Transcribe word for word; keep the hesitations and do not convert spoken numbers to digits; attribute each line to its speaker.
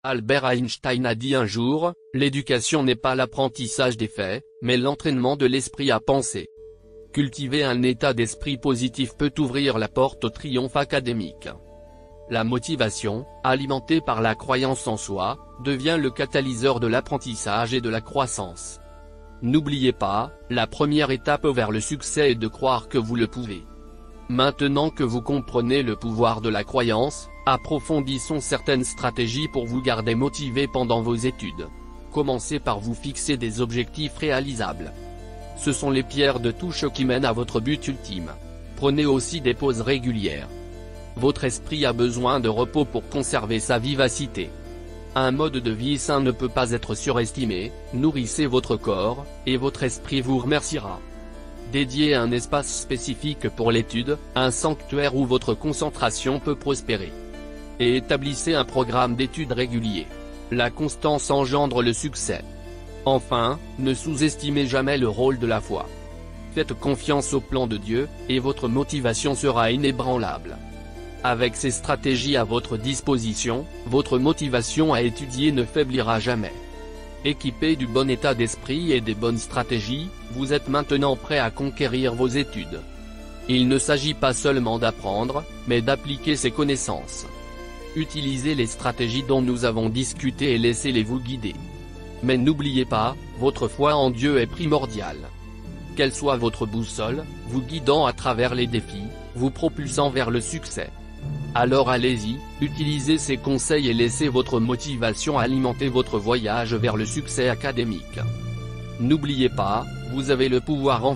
Speaker 1: Albert Einstein a dit un jour, « L'éducation n'est pas l'apprentissage des faits, mais l'entraînement de l'esprit à penser ». Cultiver un état d'esprit positif peut ouvrir la porte au triomphe académique. La motivation, alimentée par la croyance en soi, devient le catalyseur de l'apprentissage et de la croissance. N'oubliez pas, la première étape vers le succès est de croire que vous le pouvez. Maintenant que vous comprenez le pouvoir de la croyance, approfondissons certaines stratégies pour vous garder motivé pendant vos études. Commencez par vous fixer des objectifs réalisables. Ce sont les pierres de touche qui mènent à votre but ultime. Prenez aussi des pauses régulières. Votre esprit a besoin de repos pour conserver sa vivacité. Un mode de vie sain ne peut pas être surestimé, nourrissez votre corps, et votre esprit vous remerciera. Dédiez un espace spécifique pour l'étude, un sanctuaire où votre concentration peut prospérer. Et établissez un programme d'études régulier. La constance engendre le succès. Enfin, ne sous-estimez jamais le rôle de la foi. Faites confiance au plan de Dieu, et votre motivation sera inébranlable. Avec ces stratégies à votre disposition, votre motivation à étudier ne faiblira jamais. Équipé du bon état d'esprit et des bonnes stratégies, vous êtes maintenant prêt à conquérir vos études. Il ne s'agit pas seulement d'apprendre, mais d'appliquer ces connaissances. Utilisez les stratégies dont nous avons discuté et laissez-les vous guider. Mais n'oubliez pas, votre foi en Dieu est primordiale. Qu'elle soit votre boussole, vous guidant à travers les défis, vous propulsant vers le succès. Alors allez-y, utilisez ces conseils et laissez votre motivation alimenter votre voyage vers le succès académique. N'oubliez pas, vous avez le pouvoir en